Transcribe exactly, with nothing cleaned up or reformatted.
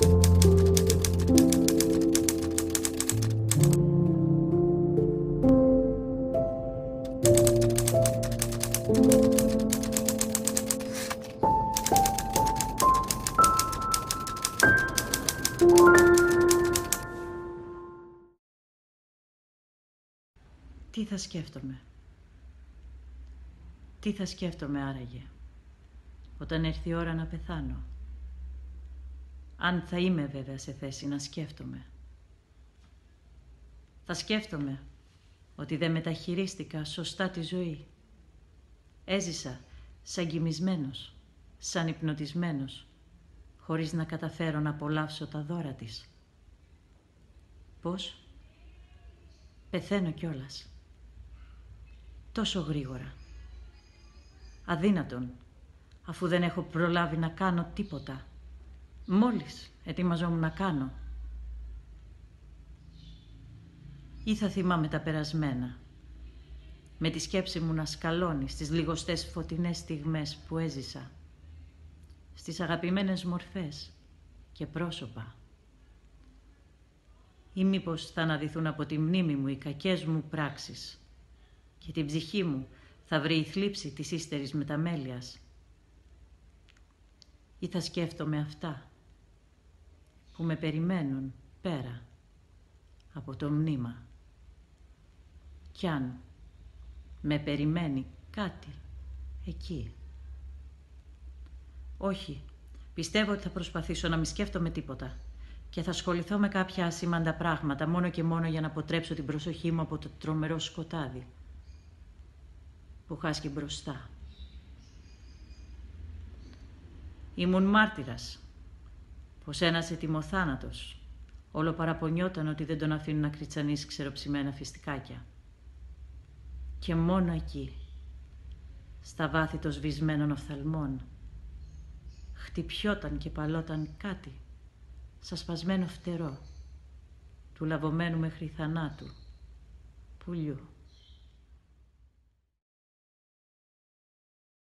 Τι θα σκέφτομαι. Τι θα σκέφτομαι άραγε, όταν έρθει η ώρα να πεθάνω. Αν θα είμαι βέβαια σε θέση να σκέφτομαι. Θα σκέφτομαι ότι δεν μεταχειρίστηκα σωστά τη ζωή. Έζησα σαν κοιμισμένος, σαν υπνοτισμένος, χωρίς να καταφέρω να απολαύσω τα δώρα της. Πώς? Πεθαίνω κιόλας. Τόσο γρήγορα. Αδύνατον, αφού δεν έχω προλάβει να κάνω τίποτα. Μόλις ετοιμαζόμουν να κάνω. Ή θα θυμάμαι τα περασμένα, με τη σκέψη μου να σκαλώνει στις λιγοστές φωτεινές στιγμές που έζησα, στις αγαπημένες μορφές και πρόσωπα. Ή μήπως θα αναδυθούν από τη μνήμη μου οι κακές μου πράξεις και την ψυχή μου θα βρει η θλίψη της ύστερης μεταμέλειας. Ή θα σκέφτομαι αυτά που με περιμένουν πέρα από το μνήμα. Κι αν με περιμένει κάτι εκεί. Όχι, πιστεύω ότι θα προσπαθήσω να μη σκέφτομαι τίποτα και θα ασχοληθώ με κάποια ασήμαντα πράγματα μόνο και μόνο για να αποτρέψω την προσοχή μου από το τρομερό σκοτάδι που χάσκει μπροστά. Ήμουν μάρτυρας πως ένας ετοιμοθάνατος όλο παραπονιόταν ότι δεν τον αφήνουν να κριτσανίσει ξεροψημένα φιστικάκια. Και μόνο εκεί, στα βάθη των σβησμένων οφθαλμών, χτυπιόταν και παλόταν κάτι σαν σπασμένο φτερό του λαβωμένου μέχρι θανάτου πουλιού.